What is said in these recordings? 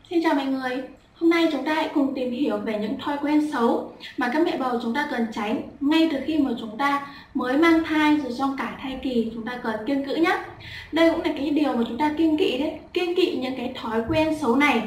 Xin chào mọi người. Hôm nay chúng ta hãy cùng tìm hiểu về những thói quen xấu mà các mẹ bầu chúng ta cần tránh ngay từ khi mà chúng ta mới mang thai rồi trong cả thai kỳ chúng ta cần kiêng cữ nhé. Đây cũng là cái điều mà chúng ta kiêng kỵ đấy, kiêng kỵ những cái thói quen xấu này.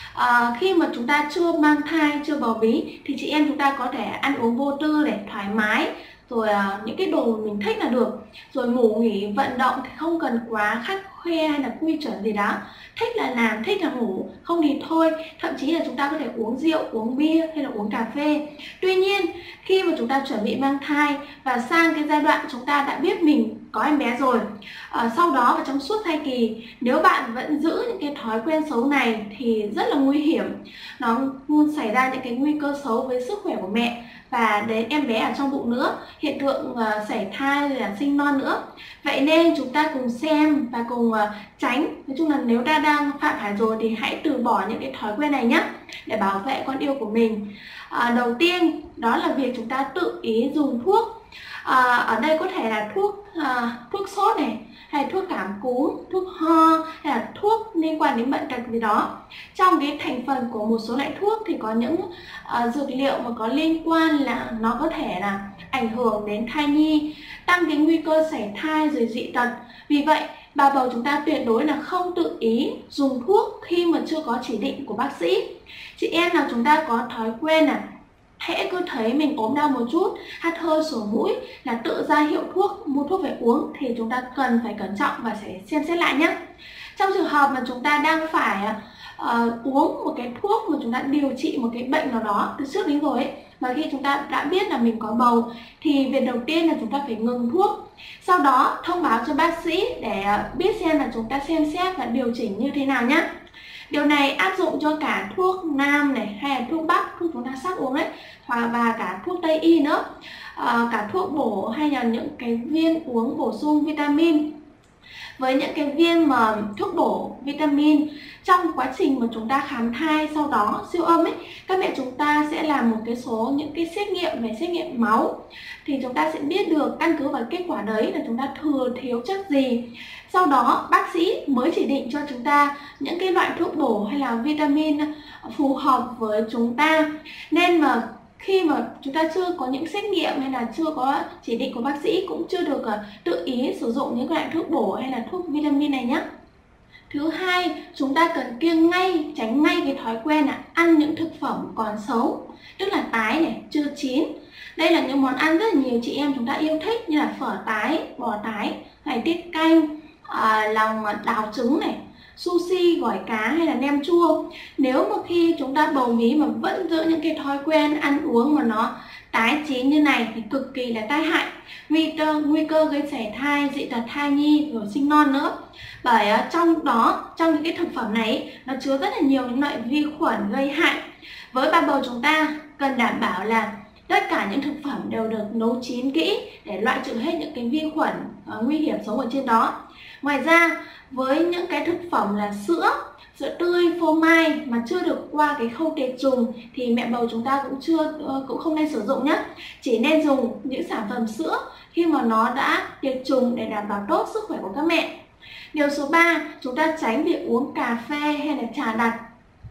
Khi mà chúng ta chưa mang thai, chưa bầu bí thì chị em chúng ta có thể ăn uống vô tư để thoải mái, rồi những cái đồ mình thích là được, rồi ngủ nghỉ vận động thì không cần quá khắt khe hay là quy chuẩn gì đó, thích là làm, thích là ngủ, không thì thôi. Thậm chí là chúng ta có thể uống rượu, uống bia hay là uống cà phê. Tuy nhiên khi mà chúng ta chuẩn bị mang thai và sang cái giai đoạn chúng ta đã biết mình có em bé rồi, sau đó và trong suốt thai kỳ, nếu bạn vẫn giữ những cái thói quen xấu này thì rất là nguy hiểm. Nó xảy ra những cái nguy cơ xấu với sức khỏe của mẹ và đến em bé ở trong bụng nữa, hiện tượng sảy thai rồi là sinh non nữa. Vậy nên chúng ta cùng xem và cùng tránh. Nói chung là nếu ta đang phạm phải rồi thì hãy từ bỏ những cái thói quen này nhé, để bảo vệ con yêu của mình. Đầu tiên đó là việc chúng ta tự ý dùng thuốc. Ở đây có thể là thuốc sốt này, hay thuốc cảm cúm, thuốc ho, hay là thuốc liên quan đến bệnh tật gì đó. Trong cái thành phần của một số loại thuốc thì có những dược liệu mà có liên quan là nó có thể là ảnh hưởng đến thai nhi, tăng cái nguy cơ sảy thai rồi dị tật. Vì vậy bà bầu chúng ta tuyệt đối là không tự ý dùng thuốc khi mà chưa có chỉ định của bác sĩ. Chị em nào chúng ta có thói quen hễ cứ thấy mình ốm đau một chút, hắt hơi sổ mũi là tự ra hiệu thuốc, mua thuốc về uống thì chúng ta cần phải cẩn trọng và sẽ xem xét lại nhé. Trong trường hợp mà chúng ta đang phải uống một cái thuốc mà chúng ta điều trị một cái bệnh nào đó từ trước đến rồi ấy, mà khi chúng ta đã biết là mình có bầu thì việc đầu tiên là chúng ta phải ngừng thuốc, sau đó thông báo cho bác sĩ để biết xem là chúng ta xem xét và điều chỉnh như thế nào nhé. Điều này áp dụng cho cả thuốc nam này, hay là thuốc bắc, thuốc chúng ta sắp uống đấy, và cả thuốc Tây y nữa, cả thuốc bổ hay là những cái viên uống bổ sung vitamin. Với những cái viên mà thuốc bổ vitamin, trong quá trình mà chúng ta khám thai sau đó siêu âm ấy, các mẹ chúng ta sẽ làm một cái số những cái xét nghiệm về xét nghiệm máu, thì chúng ta sẽ biết được căn cứ vào kết quả đấy là chúng ta thừa thiếu chất gì. Sau đó bác sĩ mới chỉ định cho chúng ta những cái loại thuốc bổ hay là vitamin phù hợp với chúng ta. Nên mà khi mà chúng ta chưa có những xét nghiệm hay là chưa có chỉ định của bác sĩ, cũng chưa được tự ý sử dụng những loại thuốc bổ hay là thuốc vitamin này nhé. Thứ hai, chúng ta cần tránh ngay cái thói quen là ăn những thực phẩm còn xấu, tức là tái này, chưa chín. Đây là những món ăn rất là nhiều chị em chúng ta yêu thích, như là phở tái, bò tái, hay tiết canh, lòng đào trứng này, sushi, gỏi cá hay là nem chua. Nếu mà khi chúng ta bầu bí mà vẫn giữ những cái thói quen ăn uống mà nó tái chín như này thì cực kỳ là tai hại, nguy cơ gây sảy thai, dị tật thai nhi rồi sinh non nữa. Bởi trong những cái thực phẩm này nó chứa rất là nhiều những loại vi khuẩn gây hại. Với bà bầu chúng ta cần đảm bảo là tất cả những thực phẩm đều được nấu chín kỹ để loại trừ hết những cái vi khuẩn nguy hiểm sống ở trên đó. Ngoài ra, với những cái thực phẩm là sữa tươi, phô mai mà chưa được qua cái khâu tiệt trùng thì mẹ bầu chúng ta cũng không nên sử dụng nhé. Chỉ nên dùng những sản phẩm sữa khi mà nó đã tiệt trùng để đảm bảo tốt sức khỏe của các mẹ. Điều số 3, chúng ta tránh việc uống cà phê hay là trà đặc.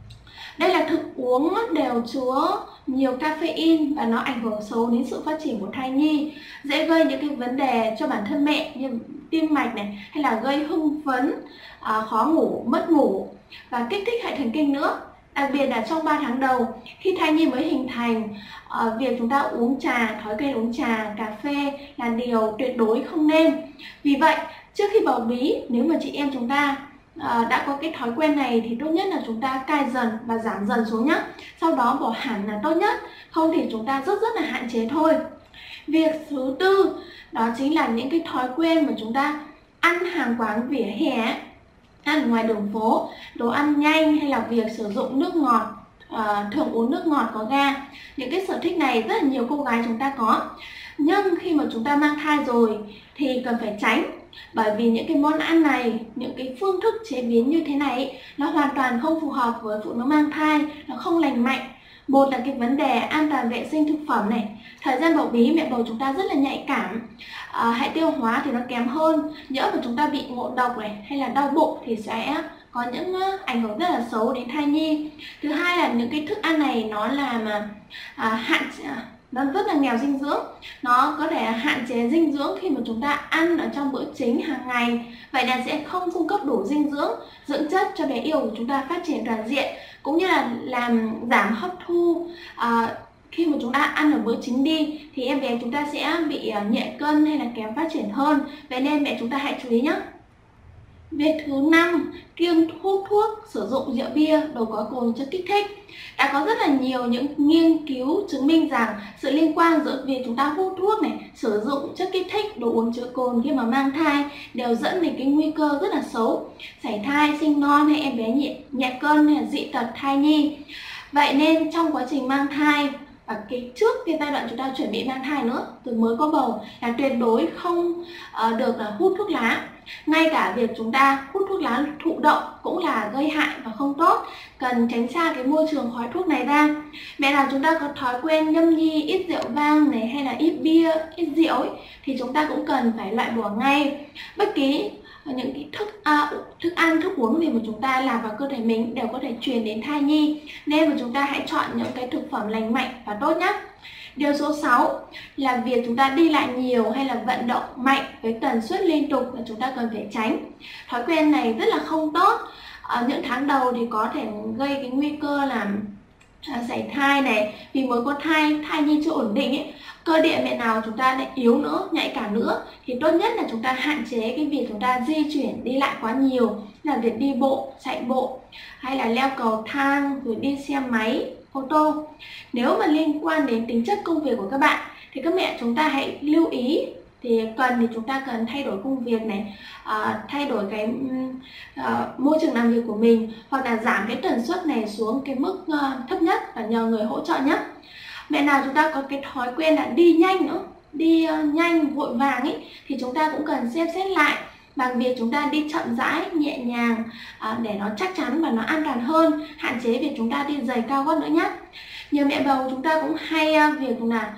Đây là thức uống đều chứa nhiều caffeine và nó ảnh hưởng xấu đến sự phát triển của thai nhi, dễ gây những cái vấn đề cho bản thân mẹ như tim mạch này, hay là gây hưng phấn, khó ngủ, mất ngủ và kích thích hệ thần kinh nữa. Đặc biệt là trong 3 tháng đầu khi thai nhi mới hình thành, việc chúng ta uống trà, thói quen uống trà, cà phê là điều tuyệt đối không nên. Vì vậy trước khi bầu bí, nếu mà chị em chúng ta đã có cái thói quen này thì tốt nhất là chúng ta cai dần và giảm dần xuống nhé. Sau đó bỏ hẳn là tốt nhất, không thì chúng ta rất là hạn chế thôi. Việc thứ tư đó chính là những cái thói quen mà chúng ta ăn hàng quán vỉa hè, ăn ngoài đường phố, đồ ăn nhanh, hay là việc sử dụng nước ngọt, thường uống nước ngọt có ga. Những cái sở thích này rất là nhiều cô gái chúng ta có, nhưng khi mà chúng ta mang thai rồi thì cần phải tránh. Bởi vì những cái món ăn này, những cái phương thức chế biến như thế này nó hoàn toàn không phù hợp với phụ nữ mang thai, nó không lành mạnh. Một là cái vấn đề an toàn vệ sinh thực phẩm này. Thời gian bầu bí mẹ bầu chúng ta rất là nhạy cảm, hệ tiêu hóa thì nó kém hơn. Nhỡ mà chúng ta bị ngộ độc này hay là đau bụng thì sẽ có những ảnh hưởng rất là xấu đến thai nhi. Thứ hai là những cái thức ăn này nó làm nó rất là nghèo dinh dưỡng, nó có thể hạn chế dinh dưỡng khi mà chúng ta ăn ở trong bữa chính hàng ngày. Vậy là sẽ không cung cấp đủ dinh dưỡng, dưỡng chất cho bé yêu của chúng ta phát triển toàn diện, cũng như là làm giảm hấp thu. Khi mà chúng ta ăn ở bữa chính đi thì em bé chúng ta sẽ bị nhẹ cân hay là kém phát triển hơn. Vậy nên mẹ chúng ta hãy chú ý nhé. Việc thứ 5, kiêng hút thuốc, sử dụng rượu bia, đồ có cồn, chất kích thích. Đã có rất là nhiều những nghiên cứu chứng minh rằng sự liên quan giữa việc chúng ta hút thuốc này, sử dụng chất kích thích, đồ uống chứa cồn khi mà mang thai đều dẫn đến cái nguy cơ rất là xấu, sảy thai, sinh non hay em bé nhẹ cân hay là dị tật thai nhi. Vậy nên trong quá trình mang thai và trước cái giai đoạn chúng ta chuẩn bị mang thai nữa, từ mới có bầu, là tuyệt đối không được hút thuốc lá. Ngay cả việc chúng ta hút thuốc lá thụ động cũng là gây hại và không tốt, cần tránh xa cái môi trường khói thuốc này ra. Mẹ nào chúng ta có thói quen nhâm nhi ít rượu vang này hay là ít bia, ít rượu ấy, thì chúng ta cũng cần phải loại bỏ ngay. Bất kỳ những cái thức ăn, thức uống gì mà chúng ta làm vào cơ thể mình đều có thể truyền đến thai nhi, nên mà chúng ta hãy chọn những cái thực phẩm lành mạnh và tốt nhất. Điều số 6 là việc chúng ta đi lại nhiều hay là vận động mạnh với tần suất liên tục là chúng ta cần phải tránh. Thói quen này rất là không tốt. Ở những tháng đầu thì có thể gây cái nguy cơ làm sảy thai này, vì mới có thai nhi chưa ổn định ấy, cơ địa mẹ nào chúng ta lại yếu nữa, nhạy cảm nữa, thì tốt nhất là chúng ta hạn chế cái việc chúng ta di chuyển đi lại quá nhiều, là việc đi bộ, chạy bộ hay là leo cầu thang, rồi đi xe máy, ô tô. Nếu mà liên quan đến tính chất công việc của các bạn thì các mẹ chúng ta hãy lưu ý, thì chúng ta cần thay đổi công việc này, thay đổi cái môi trường làm việc của mình, hoặc là giảm cái tần suất này xuống cái mức thấp nhất và nhờ người hỗ trợ nhất. Mẹ nào chúng ta có cái thói quen là đi nhanh nữa, đi nhanh vội vàng ấy, thì chúng ta cũng cần xem xét lại bằng việc chúng ta đi chậm rãi, nhẹ nhàng để nó chắc chắn và nó an toàn hơn, hạn chế việc chúng ta đi giày cao gót nữa nhé. Nhiều mẹ bầu chúng ta cũng hay việc là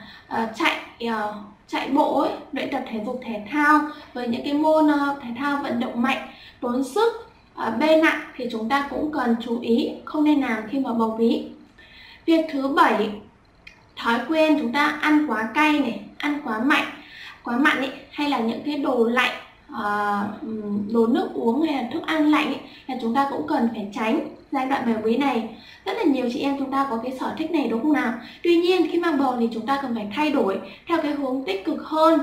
chạy bộ ấy, luyện tập thể dục thể thao với những cái môn thể thao vận động mạnh, tốn sức, bê nặng, thì chúng ta cũng cần chú ý không nên làm khi mà bầu bí. Việc thứ 7, thói quen chúng ta ăn quá cay này, ăn quá mặn ấy, hay là những cái đồ lạnh, đồ nước uống hay là thức ăn lạnh ấy, là chúng ta cũng cần phải tránh giai đoạn bầu bí này. Rất là nhiều chị em chúng ta có cái sở thích này đúng không nào? Tuy nhiên khi mang bầu thì chúng ta cần phải thay đổi theo cái hướng tích cực hơn,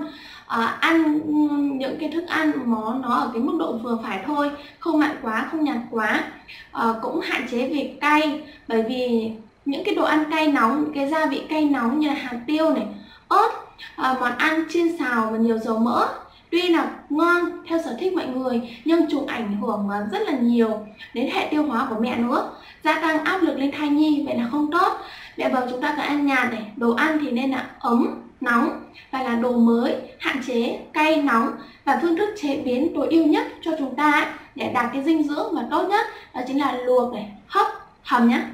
ăn những cái thức ăn nó ở cái mức độ vừa phải thôi, không mặn quá, không nhạt quá, cũng hạn chế việc cay, bởi vì những cái đồ ăn cay nóng, những cái gia vị cay nóng như là hạt tiêu này, ớt, món ăn chiên xào và nhiều dầu mỡ, tuy là ngon theo sở thích mọi người nhưng chúng ảnh hưởng rất là nhiều đến hệ tiêu hóa của mẹ nữa, gia tăng áp lực lên thai nhi, vậy là không tốt. Mẹ bầu chúng ta cần ăn nhạt này, đồ ăn thì nên là ấm, nóng và là đồ mới, hạn chế cay nóng, và phương thức chế biến tối ưu nhất cho chúng ta để đạt cái dinh dưỡng và tốt nhất đó chính là luộc này, hấp, hầm nhé.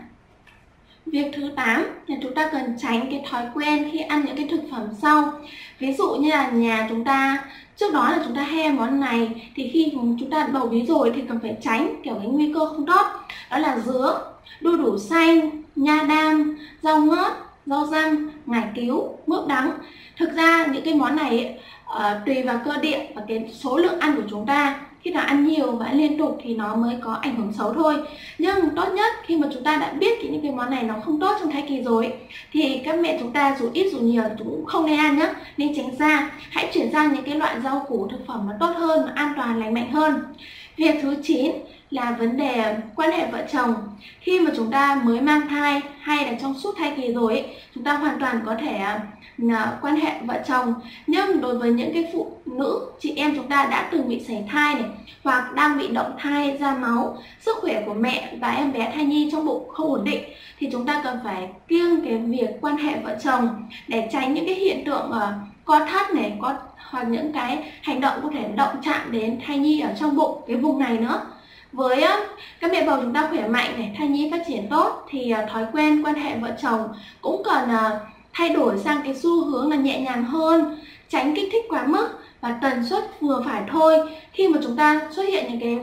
Việc thứ 8 là chúng ta cần tránh cái thói quen khi ăn những cái thực phẩm sau. Ví dụ như là nhà chúng ta trước đó là chúng ta hay ăn món này, thì khi chúng ta bầu bí rồi thì cần phải tránh kiểu cái nguy cơ không tốt. Đó là dứa, đu đủ xanh, nha đam, rau ngót, rau răm, ngải cứu, mướp đắng. Thực ra những cái món này tùy vào cơ địa và cái số lượng ăn của chúng ta. Khi nào ăn nhiều và ăn liên tục thì nó mới có ảnh hưởng xấu thôi. Nhưng tốt nhất khi mà chúng ta đã biết những cái món này nó không tốt trong thai kỳ rồi thì các mẹ chúng ta dù ít dù nhiều thì cũng không nên ăn nhé, nên tránh ra. Hãy chuyển sang những cái loại rau củ thực phẩm nó tốt hơn, nó an toàn, lành mạnh hơn. Việc thứ 9 là vấn đề quan hệ vợ chồng. Khi mà chúng ta mới mang thai hay là trong suốt thai kỳ rồi ấy, chúng ta hoàn toàn có thể quan hệ vợ chồng. Nhưng đối với những cái phụ nữ, chị em chúng ta đã từng bị sảy thai này, hoặc đang bị động thai, ra máu, sức khỏe của mẹ và em bé thai nhi trong bụng không ổn định, thì chúng ta cần phải kiêng cái việc quan hệ vợ chồng để tránh những cái hiện tượng co thắt này, hoặc những cái hành động có thể động chạm đến thai nhi ở trong bụng, cái vùng này nữa. Với các mẹ bầu chúng ta khỏe mạnh này, thai nhi phát triển tốt, thì thói quen quan hệ vợ chồng cũng cần thay đổi sang cái xu hướng là nhẹ nhàng hơn, tránh kích thích quá mức và tần suất vừa phải thôi. Khi mà chúng ta xuất hiện những cái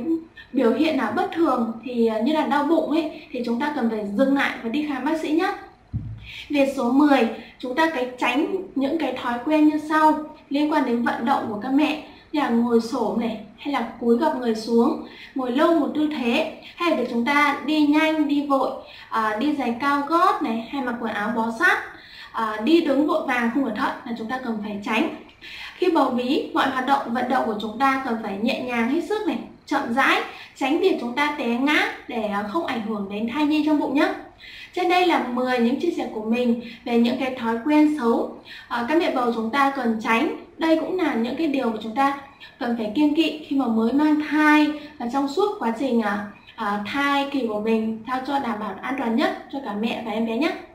biểu hiện nào bất thường thì như là đau bụng ấy thì chúng ta cần phải dừng lại và đi khám bác sĩ nhé. Việc số 10, chúng ta tránh những cái thói quen như sau liên quan đến vận động của các mẹ, như là ngồi xổm này, hay là cúi gập người xuống, ngồi lâu một tư thế, hay là việc chúng ta đi nhanh, đi vội, đi giày cao gót này, hay mặc quần áo bó sát, đi đứng vội vàng không cẩn thận là chúng ta cần phải tránh. Khi bầu bí, mọi hoạt động vận động của chúng ta cần phải nhẹ nhàng hết sức này, chậm rãi, tránh việc chúng ta té ngã để không ảnh hưởng đến thai nhi trong bụng nhé. Trên đây là 10 những chia sẻ của mình về những cái thói quen xấu các mẹ bầu chúng ta cần tránh. Đây cũng là những cái điều mà chúng ta cần phải kiêng kỵ khi mà mới mang thai và trong suốt quá trình thai kỳ của mình, sao cho đảm bảo an toàn nhất cho cả mẹ và em bé nhé.